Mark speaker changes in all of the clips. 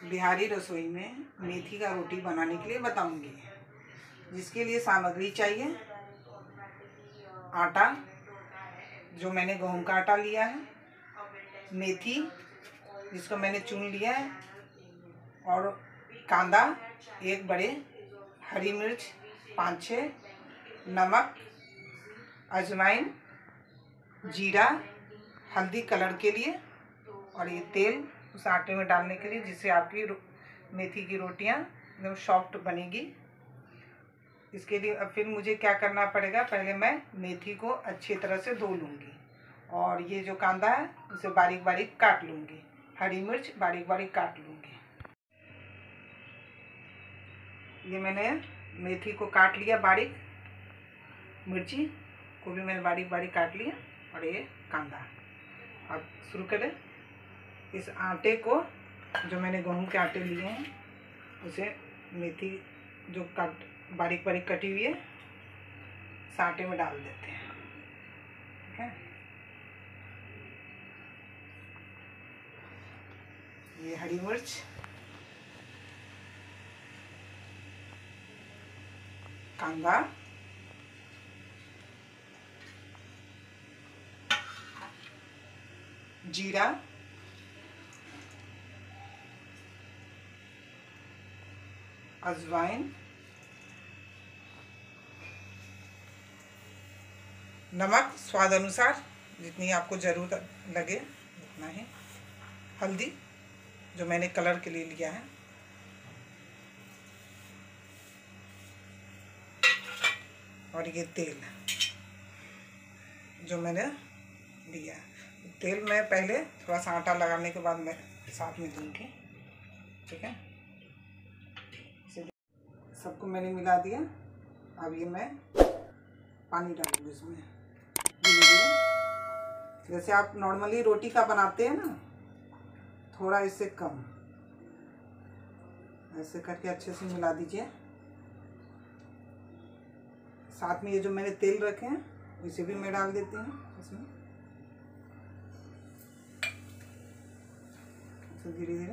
Speaker 1: बिहारी रसोई में मेथी का रोटी बनाने के लिए बताऊंगी। जिसके लिए सामग्री चाहिए: आटा, जो मैंने गेहूं का आटा लिया है, मेथी जिसको मैंने चुन लिया है, और कांदा एक बड़े, हरी मिर्च 5-6, नमक, अजवाइन, जीरा, हल्दी कलर के लिए, और ये तेल उस आटे में डालने के लिए, जिससे आपकी मेथी की रोटियां एकदम सॉफ्ट बनेगी। इसके लिए अब फिर मुझे क्या करना पड़ेगा, पहले मैं मेथी को अच्छी तरह से धो लूँगी, और ये जो कांदा है उसे बारीक बारीक काट लूँगी, हरी मिर्च बारीक बारीक काट लूँगी। ये मैंने मेथी को काट लिया बारीक, मिर्ची को भी मैंने बारीक बारीक काट लिया, और ये कांदा। अब शुरू करें। इस आटे को, जो मैंने गेहूं के आटे लिए हैं, उसे मेथी जो बारीक बारीक कटी हुई है इस आटे में डाल देते हैं। ठीक है, ये हरी मिर्च, कांदा, जीरा, अजवाइन, नमक स्वाद अनुसार, जितनी आपको ज़रूरत लगे उतना ही, हल्दी जो मैंने कलर के लिए लिया है, और ये तेल जो मैंने लिया है। तेल मैं पहले थोड़ा सा आटा लगाने के बाद मैं साथ में दूंगी। ठीक है, सबको मैंने मिला दिया। अब ये मैं पानी डालूंगी इसमें धीरे धीरे, जैसे आप नॉर्मली रोटी का बनाते हैं ना, थोड़ा इससे कम, ऐसे करके अच्छे से मिला दीजिए। साथ में ये जो मैंने तेल रखे हैं इसे भी मैं डाल देती हूँ इसमें, धीरे धीरे।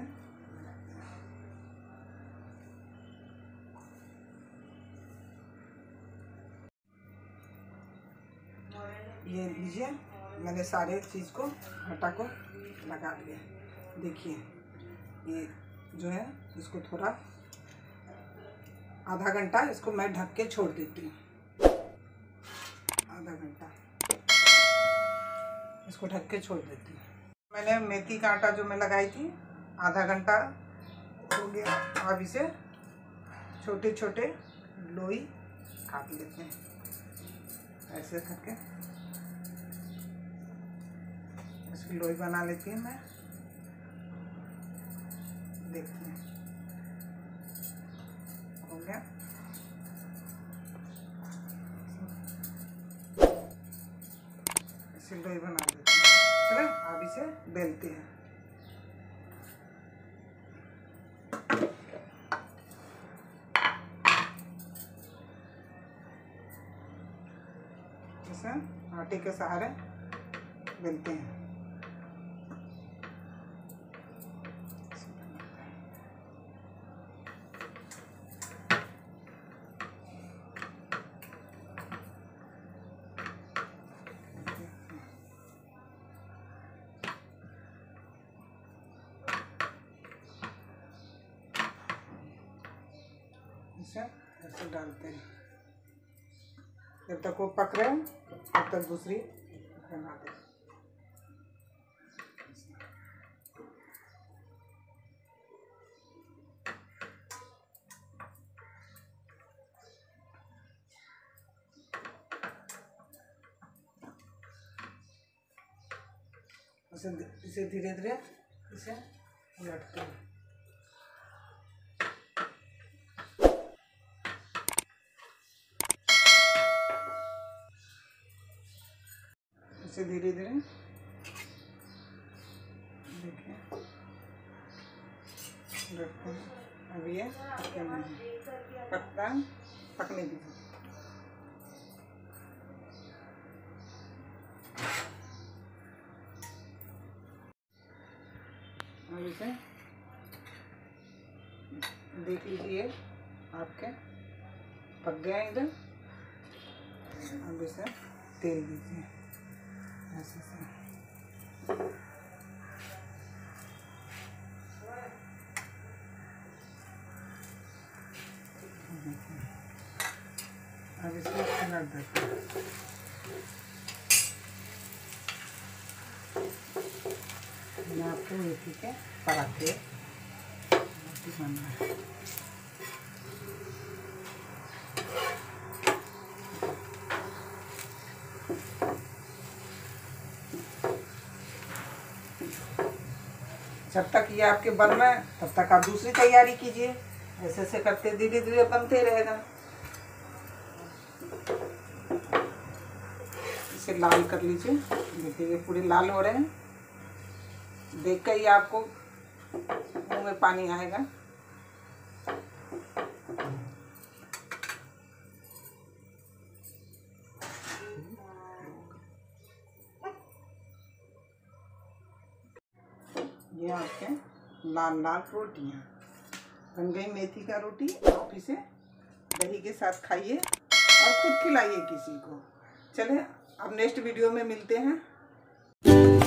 Speaker 1: ये लीजिए, मैंने सारे चीज़ को, आटा को लगा दिया। देखिए ये जो है, इसको थोड़ा आधा घंटा इसको मैं ढक के छोड़ देती हूँ। आधा घंटा इसको ढक के छोड़ देती हूँ। मैंने मेथी का आटा जो मैं लगाई थी, आधा घंटा हो गया। अब इसे छोटे छोटे लोई काट लेते हैं, ऐसे करके इसकी लोई बना लेती हूँ मैं। देखते हैं, हो गया। ऐसे लोई बना लेते हैं। चलो अब इसे बेलते हैं। इसे आटे के सहारे बेलते हैं। इसे ऐसे डालते हैं, जब तक वो पक रहे हैं तब तक दूसरी बना दें। इसे धीरे धीरे इसे उलटते हैं। इसे धीरे धीरे देखिए उलटते हैं। अब ये पकने दीजिए। अब इसे देख लीजिए आपके पक गए इधर। अब इसे तेल दीजिए ऐसे से। अब इसको पलट देते हैं। मैं आपको मेथी के पराठे बन रहा है। जब तक ये आपके बन रहे हैं तब तक आप दूसरी तैयारी कीजिए। ऐसे ऐसे करते धीरे धीरे बनते रहेगा। इसे लाल कर लीजिए। देखिए ये पूरे लाल हो रहे हैं। देख कर ही आपको मुंह में पानी आएगा। ये आपके लाल लाल रोटियां बन गई मेथी का रोटी। आप इसे दही के साथ खाइए और खुद खिलाइए किसी को। चले अब नेक्स्ट वीडियो में मिलते हैं।